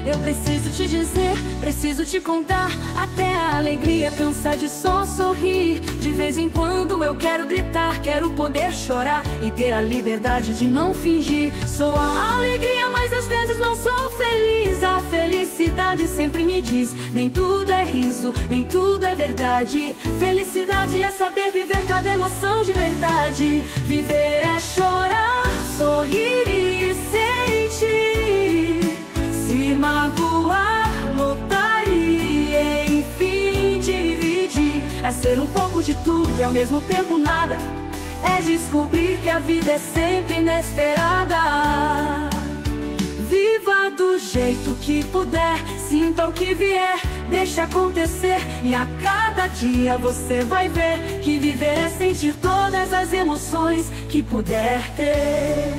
Eu preciso te dizer, preciso te contar, até a alegria cansar de só sorrir. De vez em quando eu quero gritar, quero poder chorar e ter a liberdade de não fingir. Sou a alegria, mas às vezes não sou feliz. A felicidade sempre me diz, nem tudo é riso, nem tudo é verdade. Felicidade é saber viver cada emoção de verdade. Viver é chorar, sorrir e sentir. Se magoar, lutar e enfim dividir. É ser um pouco de tudo e ao mesmo tempo nada. É descobrir que a vida é sempre inesperada. Viva do jeito que puder, sinta o que vier, deixa acontecer. E a cada dia você vai ver que viver é sentir todas as emoções que puder ter.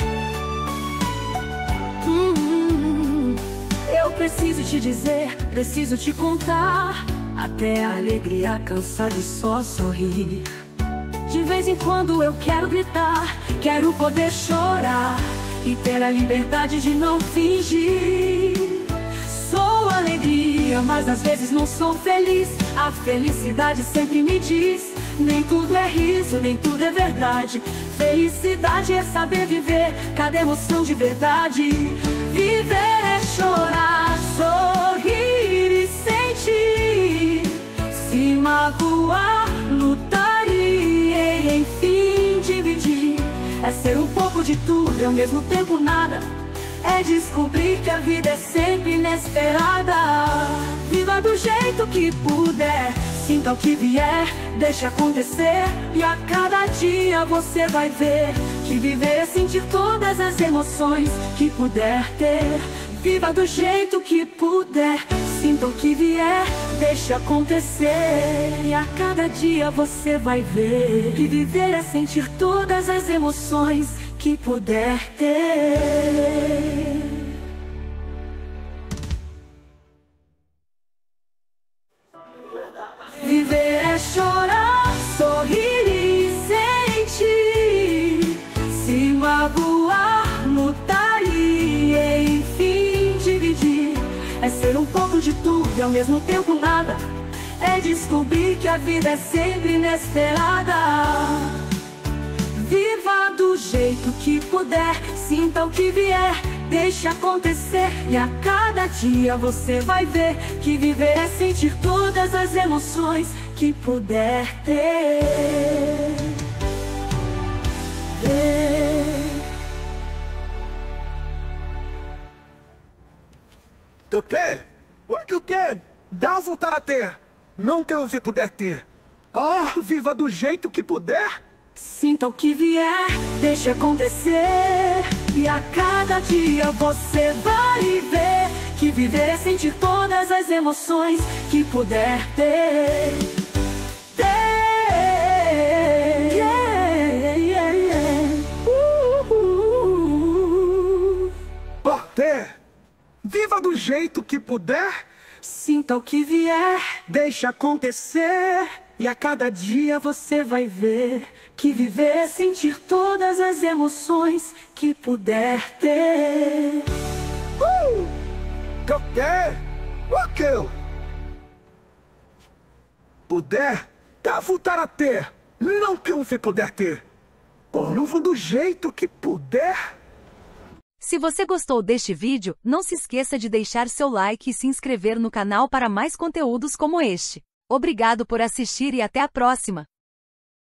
Eu preciso te dizer, preciso te contar, até a alegria cansar de só sorrir. De vez em quando eu quero gritar, quero poder chorar e ter a liberdade de não fingir. Sou alegria, mas às vezes não sou feliz. A felicidade sempre me diz, nem tudo é riso, nem tudo é verdade. Felicidade é saber viver cada emoção de verdade. Viver é chorar, sorrir e sentir. Se magoar, lutar e enfim dividir. É ser um pouco de tudo e ao mesmo tempo nada. É descobrir que a vida é sempre inesperada. Viva do jeito que puder, sinta o que vier, deixa acontecer. E a cada dia você vai ver que viver é sentir todas as emoções que puder ter. Viva do jeito que puder, sinta o que vier, deixa acontecer. E a cada dia você vai ver que viver é sentir todas as emoções que puder ter. Viver é chorar, sorrir e sentir. Se magoar, lutar e enfim dividir. É ser um pouco de tudo e ao mesmo tempo nada. É descobrir que a vida é sempre inesperada. Viva do jeito que puder, sinta o que vier, deixa acontecer. E a cada dia você vai ver que viver é sentir todas as emoções que puder ter. Tu quer? O que tu quer? Dá voltar a ter. Não que você puder ter. Ah, viva do jeito que puder. Sinta o que vier, deixa acontecer. E a cada dia você vai ver que viver é sentir todas as emoções que puder ter. Ter. Viva do jeito que puder. Sinta o que vier, deixa acontecer. E a cada dia você vai ver que viver é sentir todas as emoções que puder ter. Que eu quero? O que eu puder, dá voltar a ter. Não que você puder ter. Viva do jeito que puder. Se você gostou deste vídeo, não se esqueça de deixar seu like e se inscrever no canal para mais conteúdos como este. Obrigado por assistir e até a próxima!